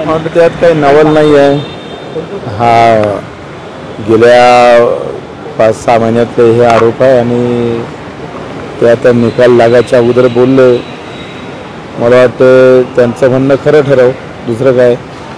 आणि त्यात काही नवल नाही आहे. हा गेल्या 5-6 महिन्यातले हे आरोप आहे आणि ते आता निकाल लागायच्या अगोदर बोलले. मला वाटतं त्यांचं म्हणणं खरं ठरव, दुसरं काय.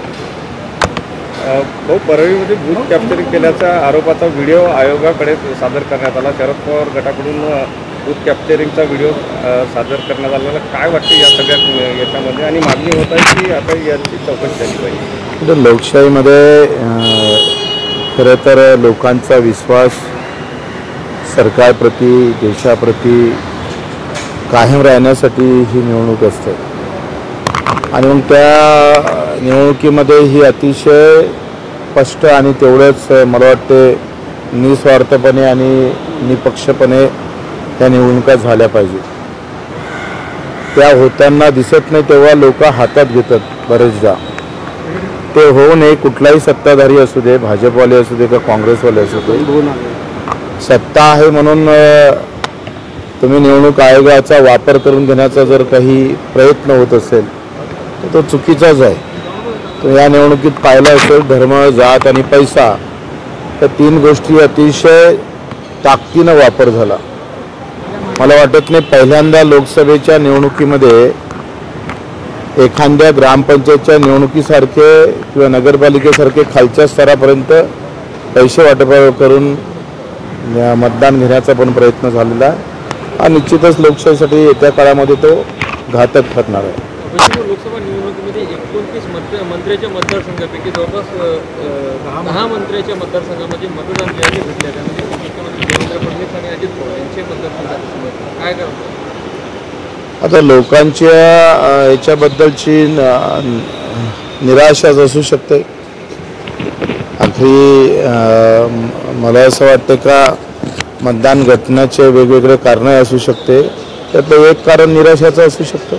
भाऊ, परळीमध्ये बूथ कॅप्चरिंग केल्याचा आरोपाचा व्हिडिओ आयोगाकडे सादर करण्यात आला. शरद पवार गटाकडून बूथ कॅप्चरिंगचा व्हिडिओ सादर करण्यात आलेला. काय वाटतं या सगळ्या याच्यामध्ये, आणि मागणी होत आहे की आता याची चौकशी झाली पाहिजे? लोकशाहीमध्ये खरं तर लोकांचा विश्वास सरकारप्रती, देशाप्रती कायम राहण्यासाठी ही निवडणूक असते. आणि मग त्या निवडणुकीमध्ये ही अतिशय स्पष्ट आणि तेवढंच मला वाटते निस्वार्थपणे आणि निपक्षपणे त्या निवडणुका झाल्या पाहिजे. त्या होताना दिसत नाही तेव्हा लोक हातात घेतात बरेचदा. ते होऊ नये. कुठलाही सत्ताधारी असू दे, भाजपवाले असू दे का काँग्रेसवाले असू दे, सत्ता आहे म्हणून तुम्ही निवडणूक आयोगाचा वापर करून घेण्याचा जर काही प्रयत्न होत असेल तर तो चुकीचाच आहे. तो या निवडणुकीत पाहिलं असेल, धर्म, जात आणि पैसा या 3 गोष्टी अतिशय ताकदीनं वापर झाला. मला वाटत नाही पहिल्यांदा लोकसभेच्या निवडणुकीमध्ये एखाद्या ग्रामपंचायतच्या निवडणुकीसारखे किंवा नगरपालिकेसारखे खालच्या स्तरापर्यंत पैसे वाटप करून मतदान घेण्याचा पण प्रयत्न झालेला आहे. हा निश्चितच लोकशाहीसाठी येत्या काळामध्ये तो घातक ठरणार आहे. लोकसभा निवडणुकीमध्ये 29 मंत्र्याच्या मतदारसंघापैकी जवळपास 10 मंत्र्याच्या मतदारसंघामध्ये मतदान जे आहे भेटले. त्यामध्ये मुख्यमंत्री देवेंद्र फडणवीस आणि अजित पवार यांचे मतदारसंघ काय करतात? आता लोकांच्या याच्याबद्दलची निराशाच असू शकते. आखरी मला असं वाटतं का मतदान घटनेचे वेगवेगळे कारणं असू शकते. त्यातलं एक कारण निराशाचं असू शकतं.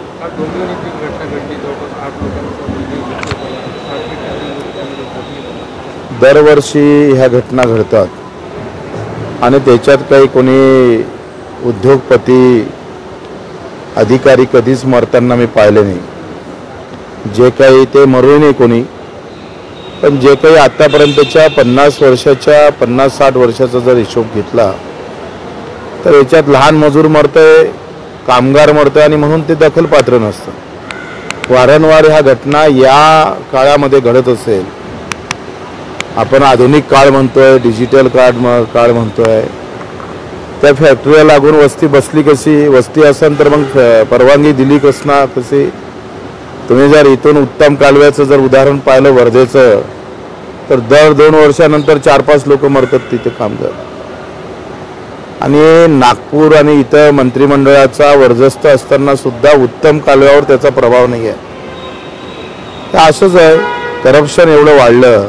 दरवर्षी ह्या घटना घडतात आणि त्याच्यात काही कोणी उद्योगपती, अधिकारी कधीच मरताना मी पाहिले नाही. जे काही ते मरू नाही कोणी, पण जे काही आतापर्यंतच्या 50 वर्षाच्या 50-60 वर्षाचा जर हिशोब घेतला तर याच्यात लहान मजूर मरतंय, कामगार मरतंय आणि म्हणून ते दखलपात्र नसतं. वारंवार ह्या घटना या काळामध्ये घडत असेल. आपण आधुनिक काळ म्हणतोय, डिजिटल काळ म्हणतोय. त्या फॅक्टरीला लागून वस्ती बसली कशी? वस्ती असेल तर मग परवानगी दिली कशी? तुम्ही जर इथून उत्तम कालव्याचं जर उदाहरण पाहिलं वर्धेचं, तर दर 2 वर्षानंतर 4-5 लोक मरतात तिथे कामगार. आणि नागपूर आणि इथं मंत्रिमंडळाचा वर्चस्व असताना सुद्धा उत्तम कालव्यावर त्याचा प्रभाव नाही आहे. तर असंच आहे. करप्शन एवढं वाढलं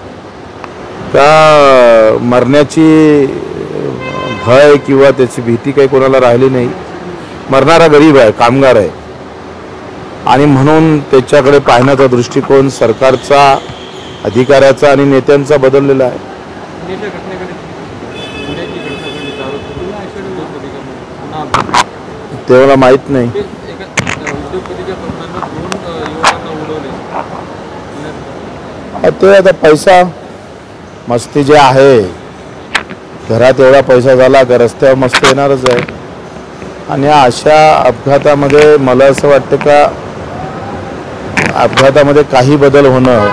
का मरण्याची भय किंवा त्याची भीती काही कोणाला राहिली नाही. मरणारा गरीब आहे, कामगार आहे, आणि म्हणून त्याच्याकडे पाहण्याचा दृष्टिकोन सरकारचा, अधिकाऱ्याचा आणि नेत्यांचा बदललेला आहे. ते मला माहीत नाही. ते आता पैसा मस्ती जे आहे, घरात एवढा पैसा झाला का रस्त्यावर मस्ती येणारच आहे. आणि अशा अपघातामध्ये मला असं वाटतं का अपघातामध्ये काही बदल होणं,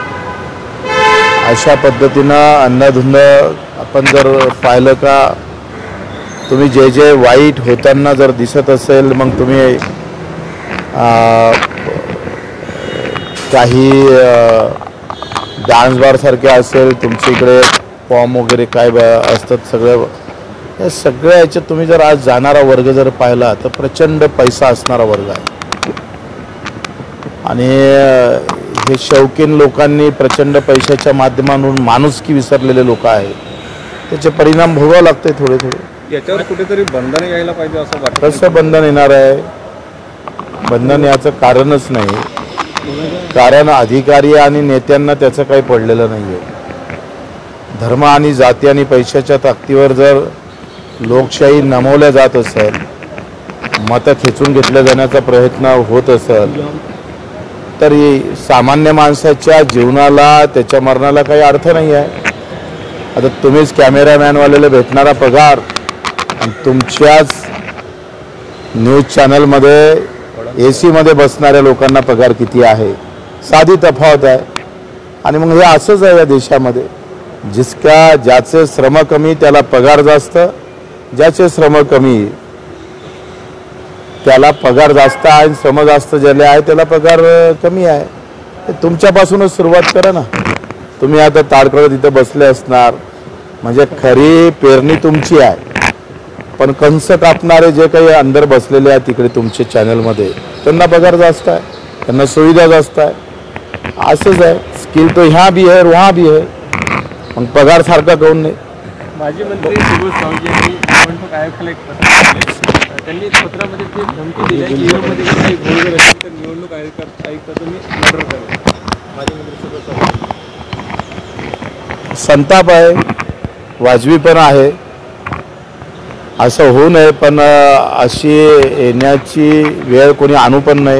अशा पद्धतीनं अंधाधुंद आपण जर पाहिलं का तुम्ही जे वाईट होताना जर दिसत असेल, मग तुम्ही काही डान्स बार सारखे असेल, तुमच्या इकडे फॉर्म वगैरे काय असतात सगळं, या सगळ्या याच्यात तुम्ही जर आज जाणारा वर्ग जर पाहिला तर प्रचंड पैसा असणारा वर्ग आहे. आणि हे शौकीन लोकांनी प्रचंड पैशाच्या माध्यमातून माणुसकी विसरलेले लोक आहेत. त्याचे परिणाम भोगावे लागते थोडे थोडे. याच्यावर कुठेतरी बंधन यायला पाहिजे असं वाटतं. कसं बंधन येणार आहे? बंधन याचं कारणच नाही. कारण अधिकारी आणि नेत्यांना त्याचं काही पडलेलं नाही आहे. धर्म आणि जाती आणि पैशाच्या ताकदीवर जर लोकशाही नमवल्या जात असेल, मतं खेचून घेतल्या जाण्याचा प्रयत्न होत असेल, तर सामान्य माणसाच्या जीवनाला त्याच्या मरणाला काही अर्थ नाही आहे. आता तुम्हीच कॅमेरामॅनवाल्याला भेटणारा पगार आणि तुमच्याच न्यूज चॅनलमध्ये AC मध्ये बसणाऱ्या लोकांना पगार किती आहे, साधी तफावत आहे. आणि मग हे असंच आहे या देशामध्ये, ज्याचे श्रम कमी त्याला पगार जास्त, ज्याचे श्रम कमी त्याला पगार जास्त आहे, श्रम जास्त ज्याला आहे त्याला पगार कमी आहे. हे तुमच्यापासूनच सुरुवात करा ना. तुम्ही आता ताडकळत इथं बसले असणार, म्हणजे खरी पेरणी तुमची आहे, पण कंस कापणारे जे काही अंदर बसलेले आहेत तिकडे तुमच्या चॅनलमध्ये त्यांना पगार जास्त आहे, त्यांना सुविधा जास्त आहे. असंच आहे, स्किल तो ह्या भी है वहाँ भी है, मग पगार सारखा काऊन नाही. माजी मंत्री सुबोध सावजी यांनी निवडणूक आयोगाला एक पत्र दिले. त्यांनी पत्रामध्ये ते धमकी दिली की ईव्हीएममध्ये काही घोळ जर असेल तर निवडणूक आयुक्त तुम्ही मर्डर करा. माजी मंत्री सुबोध सावजी. संताप आहे, वाजवी पण आहे, असं होऊ नये, पण अशी येण्याची वेळ कोणी आणू पण नाही.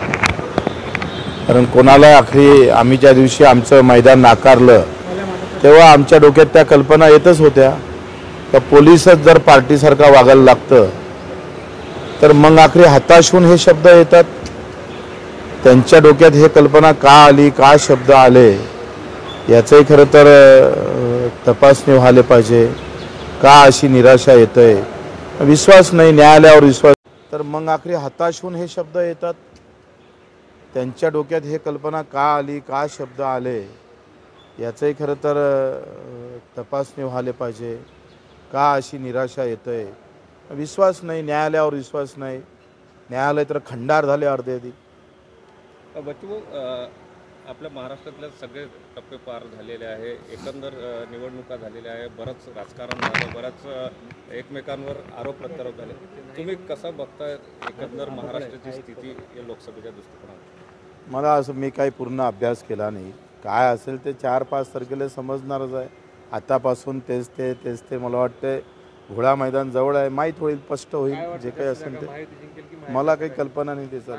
कारण कोणाला आखरी आम्ही ज्या दिवशी आमचं मैदान नाकारलं तेव्हा आमच्या डोक्यात त्या कल्पना येतच होत्या का पोलिसच जर पार्टीसारखा वागायला लागतं तर मग आखरी हताश होऊन हे शब्द येतात. त्यांच्या डोक्यात हे कल्पना का आली, का शब्द आले याचंही खरं तर तपासणी व्हायला पाहिजे. का अशी निराशा येते, विश्वास नाही, न्यायालयावर विश्वास, तर मग आखरी हताश होऊन हे शब्द येतात. त्यांच्या डोक्यात हे कल्पना का आली, का शब्द आले याचंही खरं तर तपासणी व्हायला पाहिजे. का अशी निराशा येते, विश्वास नाही, न्यायालयावर विश्वास नाही, न्यायालय तर खंडार झाले अर्धे अधिक. बच्चू, आपल्या महाराष्ट्रातल्या सगळे टप्पे पार झालेले आहे, एकंदर निवडणुका झालेल्या आहे, बरंच राजकारण झालं, बऱ्याच एकमेकांवर आरोप प्रत्यारोप झाले. तुम्ही कसं बघताय एकंदर महाराष्ट्राची स्थिती या लोकसभेच्या दृष्टिकोनातून? मला असं, मी काही पूर्ण अभ्यास केला नाही, काय असेल ते 4-5 तारखेला समजणारच आहे. आतापासून तेच ते मला वाटतं घोडा मैदान जवळ आहे, माहीत होईल, स्पष्ट होईल जे काही असेल ते. मला काही कल्पना नाही त्याचा.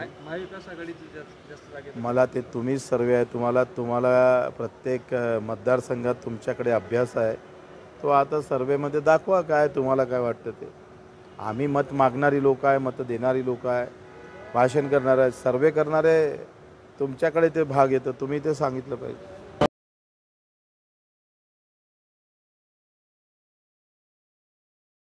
मला ते तुम्हीच सर्वे आहे, तुम्हाला प्रत्येक मतदारसंघात तुमच्याकडे अभ्यास आहे, तो आता सर्वेमध्ये दाखवा काय तुम्हाला काय वाटतं ते. आम्ही मत मागणारी लोक आहे, मत देणारी लोक आहे, भाषण करणारे, सर्वे करणारे तुमच्याकडे ते भाग येतं, तुम्ही ते सांगितलं पाहिजे.